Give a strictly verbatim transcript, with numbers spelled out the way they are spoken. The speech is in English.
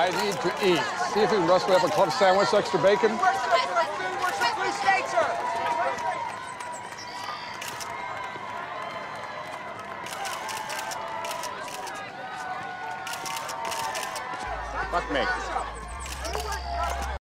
I need to eat. See if you can rustle me up a club sandwich, extra bacon. Fuck me.